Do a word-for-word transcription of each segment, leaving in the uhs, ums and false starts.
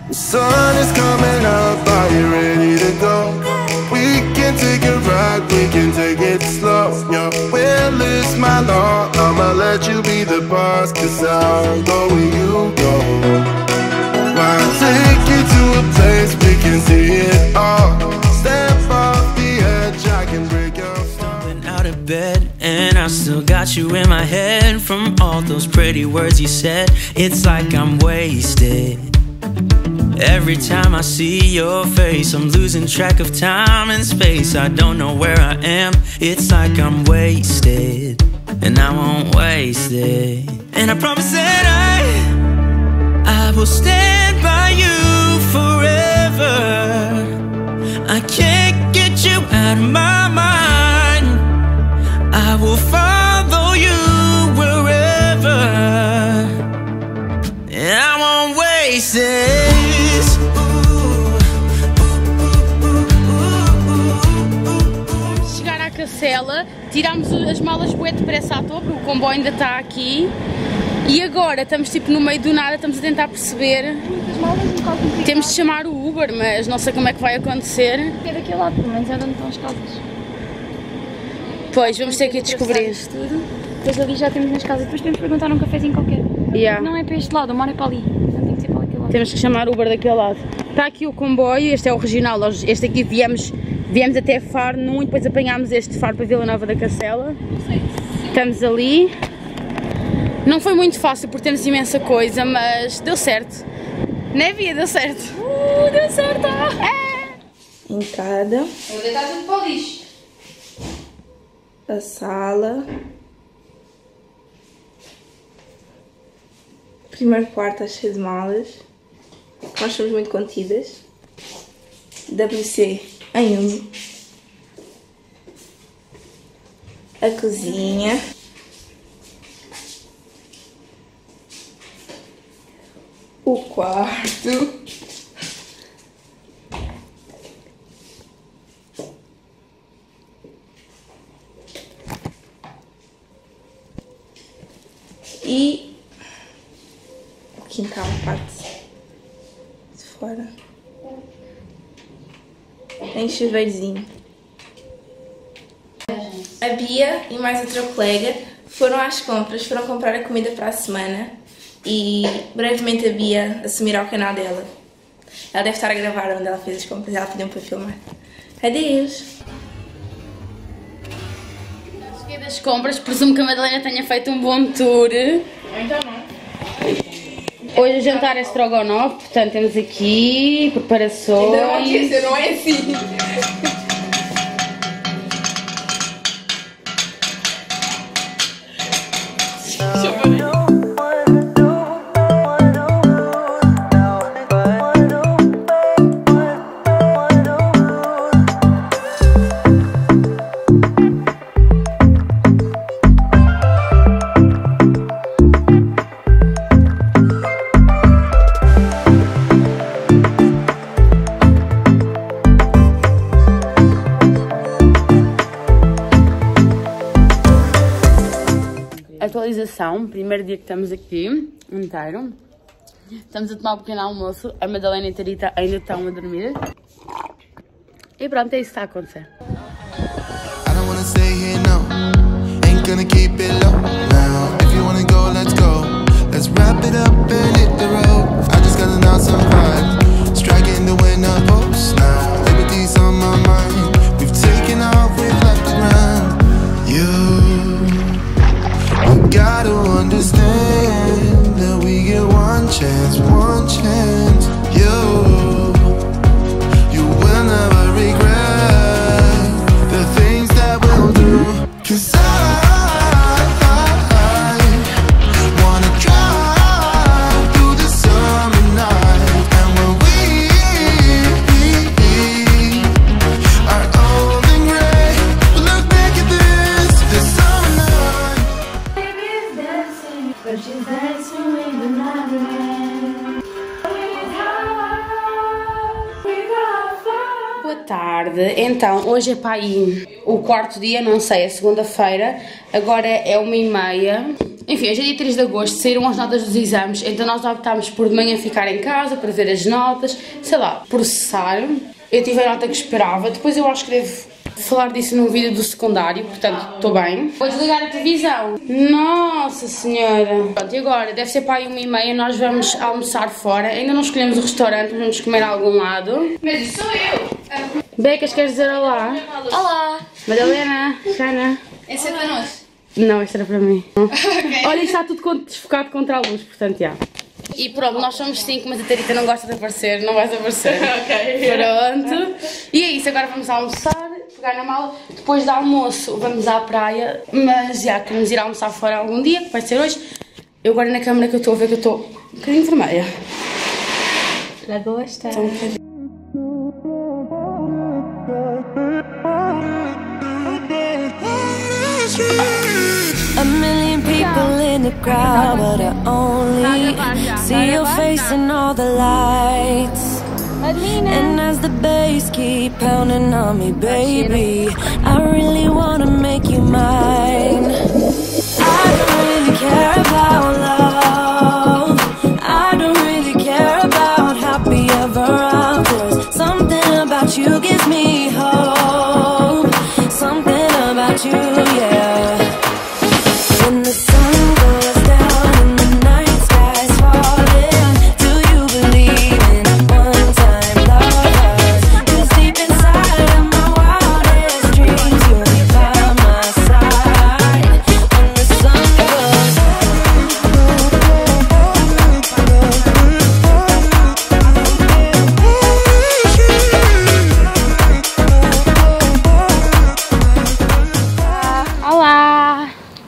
The sun is coming up, are you ready to go? We can take a ride, we can take it slow. Your will is my law, I'ma let you be the boss, cause I'll go where you go. I'll take you to a place we can see it all. Step off the edge, I can break your fall. Been out of bed and I still got you in my head. From all those pretty words you said, it's like I'm wasted. Every time I see your face, I'm losing track of time and space. I don't know where I am, it's like I'm wasted. And I won't waste it. And I promise that I I will stand by you forever. I can't get you out of my mind. I will follow you wherever. And I won't waste it. Chegar à Cacela, tirámos as malas bué depressa à toa, porque o comboio ainda está aqui. E agora estamos tipo no meio do nada, estamos a tentar perceber. Temos de chamar o Uber, mas não sei como é que vai acontecer. É daquele lado, pelo menos é onde estão as casas. Pois, vamos ter que descobrir. Tudo. Depois ali já temos nas casas, depois temos de perguntar num cafezinho qualquer. Yeah. Não é para este lado, o mar é para ali. Então tem que ser para aquele lado. Temos que chamar o Uber daquele lado. Está aqui o comboio, este é o regional. Nós, este aqui viemos, viemos até Faro num e depois apanhámos este Faro para Vila Nova da Cacela. Estamos ali. Não foi muito fácil porque temos imensa coisa, mas deu certo. Né, Bia? Deu certo. Uh, deu certo! É. Entrada. Eu vou deitar tudo para o lixo. A sala. Primeiro quarto está cheio de malas. Nós somos muito contidas. W C em um. A cozinha. O quarto. E o quintal, a parte de fora. Tem chuveirozinho. A Bia e mais outra colega foram às compras, foram comprar a comida para a semana. E brevemente a Bia assumirá o canal dela. Ela deve estar a gravar onde ela fez as compras, ela pediu para filmar. Adeus! Cheguei das compras, presumo que a Madalena tenha feito um bom tour. Então não. Hoje o jantar é strogonoff, portanto temos aqui preparações. Ainda não aquecer, não é assim. Atualização, primeiro dia que estamos aqui, inteiro. Estamos a tomar um pequeno almoço, a Madalena e a Tarita ainda estão a dormir. E pronto, é isso que está a acontecer. I don't wanna stay here, no. Ain't gonna keep it low now. If you wanna go, let's go. Let's wrap it up and hit the road. I just got an awesome vibe, striking the winner post now. Liberty's on my mind. We've taken off, we've left the ground. You, you gotta understand that we get one chance, one chance. You, you will never regret the things that we'll do. 'Cause I, I, I wanna drive through the summer night. And when we are old and gray, we'll look back at this, this summer night. Baby's dancing, but she's dancing with another man. Boa tarde, então hoje é para aí o quarto dia, não sei, é segunda-feira, agora é uma e meia, Enfim, hoje é dia três de agosto, saíram as notas dos exames, então nós optámos por de manhã ficar em casa para ver as notas, sei lá, processar. Eu tive a nota que esperava, depois eu acho que devo falar disso num vídeo do secundário, portanto estou bem. Vou desligar a televisão. Nossa senhora. Pronto, e agora? Deve ser para aí uma e meia, nós vamos almoçar fora. Ainda não escolhemos o restaurante, vamos comer a algum lado. Mas isso sou eu! Becas, queres dizer olá? Olá! Madalena, Jana. Esse é para nós. Não, isto era para mim. Okay. Olha, isto está tudo desfocado contra a luz, portanto, já. E pronto, nós somos cinco, mas a Tarita não gosta de aparecer, não vais aparecer. Ok. Pronto. E é isso, agora vamos almoçar, pegar na mala. Depois do almoço vamos à praia, mas já queremos ir almoçar fora algum dia, que vai ser hoje. Eu agora na câmera que eu estou a ver que eu estou um bocadinho vermelha. Lagosta. Estou um bocadinho. A million people in the crowd, but I only see your face in all the lights. And as the bass keep pounding on me, baby, I really wanna make you mine. I don't really care about love, I don't really care about happy ever afters. Something about you gives me hope, something about you, yeah. When the sun goes down and the night sky's falling, do you believe in one-time lovers? 'Cause deep inside of my wildest dreams, you'll be by my side. When the sun goes Olá!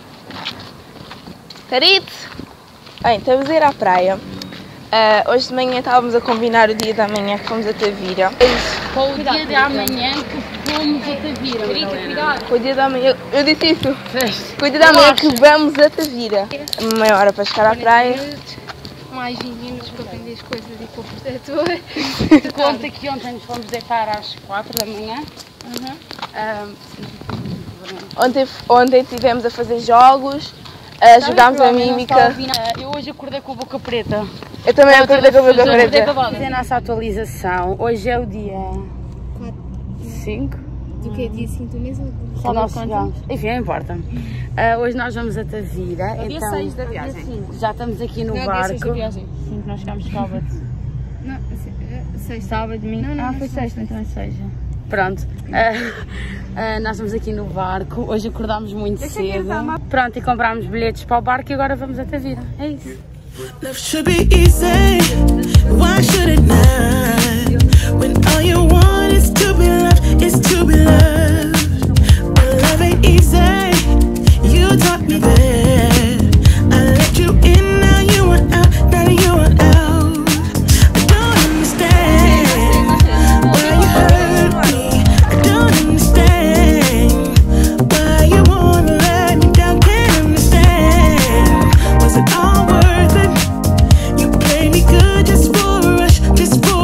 Tarito! Bem, estamos a ir à praia. Uh, hoje de manhã estávamos a combinar o dia da manhã que fomos a Tavira. Com o dia de amanhã que fomos a Tavira, Madalena. Com o dia da manhã, eu disse isso. Com o dia da manhã que vamos a Tavira. Meia hora para chegar à praia. Mais vinte minutos para vender as coisas e para o protetor. Conta que ontem nos fomos deitar às quatro da manhã. Uhum. Um, Ontem, ontem estivemos a fazer jogos, uh, jogámos a mímica. Eu hoje acordei com a boca preta. Eu também acordei com a boca preta. Vamos fazer a nossa atualização. Hoje é o dia cinco. Do que é dia cinco mesmo? Só nós chegamos. Enfim, não importa. Uh, hoje nós vamos a Tavira. É dia então, seis da viagem. Já estamos aqui no Não, barco. dia seis da viagem. Sim, nós chegámos sábado. Não, sexta. Sábado, domingo. Não, não, ah, não foi sei. sexta, então é seja. Pronto. Uh, uh, nós estamos aqui no barco. Hoje acordámos muito cedo. Pronto, e comprámos bilhetes para o barco e agora vamos a Tavira. É isso. Love should be easy. Why should it not? When all you want is to be loved, is to be loved. But love ain't easy. You taught me that. I let you in, now you want out, now you want out. I don't understand why you hurt me. I don't understand why you wanna let me down. Can't understand. Was it all worth it? You played me good just for a rush, just for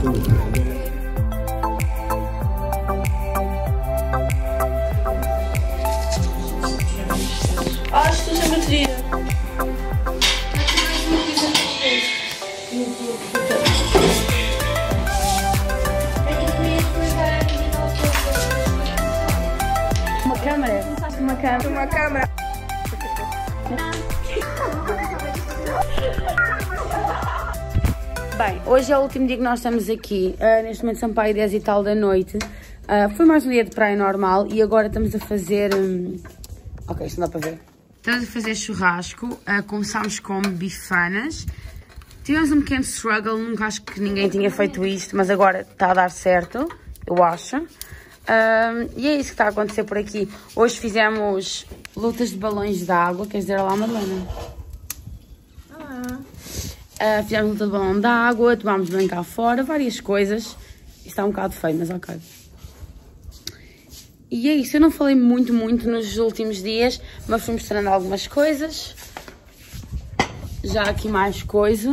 Acho que sempre teria. Uma câmera. Uma câmera. Uma câmera. Bem, hoje é o último dia que nós estamos aqui. Uh, neste momento são para aí dez e tal da noite. Uh, foi mais um dia de praia normal e agora estamos a fazer... Um... Ok, isto não dá para ver. Estamos a fazer churrasco. Uh, começámos com bifanas. Tivemos um pequeno struggle, nunca acho que ninguém tinha feito isto, mas agora está a dar certo, eu acho. Uh, e é isso que está a acontecer por aqui. Hoje fizemos lutas de balões de água. Queres dizer olá, Madalena? Olá. Uh, fizemos luta de balão de água, tomámos banho cá fora, várias coisas. Isto está um bocado feio, mas ok. E é isso, eu não falei muito, muito nos últimos dias, mas fui mostrando algumas coisas. Já aqui mais coisa.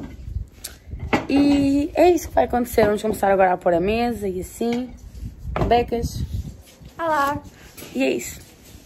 E é isso que vai acontecer. Vamos começar agora a pôr a mesa e assim. Becas. Olá. E é isso.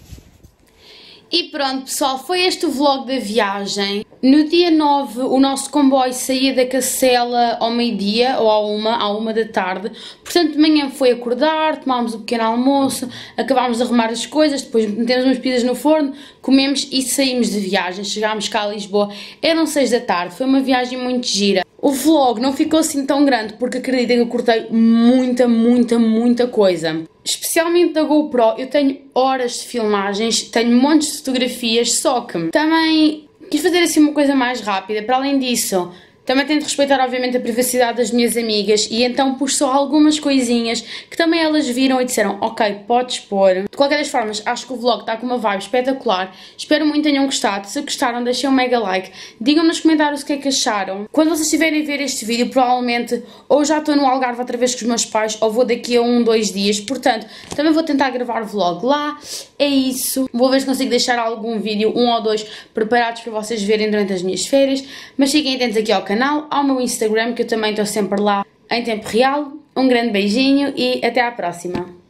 E pronto, pessoal, foi este o vlog da viagem. No dia nove, o nosso comboio saía da Cacela ao meio-dia, ou à uma, à uma da tarde. Portanto, de manhã foi acordar, tomámos o pequeno almoço, acabámos de arrumar as coisas, depois metemos umas pizzas no forno, comemos e saímos de viagem. Chegámos cá a Lisboa, eram seis da tarde, foi uma viagem muito gira. O vlog não ficou assim tão grande, porque acreditem que eu cortei muita, muita, muita coisa. Especialmente da GoPro, eu tenho horas de filmagens, tenho montes de fotografias, só que também quis fazer assim uma coisa mais rápida. Para além disso, também tenho de respeitar obviamente a privacidade das minhas amigas e então pus só algumas coisinhas que também elas viram e disseram ok, podes pôr. De qualquer das formas, acho que o vlog está com uma vibe espetacular. Espero muito que tenham gostado. Se gostaram, deixem um mega like. Digam nos comentários o que é que acharam. Quando vocês estiverem a ver este vídeo, provavelmente ou já estou no Algarve outra vez com os meus pais ou vou daqui a um, dois dias. Portanto, também vou tentar gravar o vlog lá. É isso. Vou ver se consigo deixar algum vídeo, um ou dois, preparados para vocês verem durante as minhas férias. Mas fiquem atentos aqui ao canal, ao meu Instagram, que eu também estou sempre lá em tempo real. Um grande beijinho e até à próxima.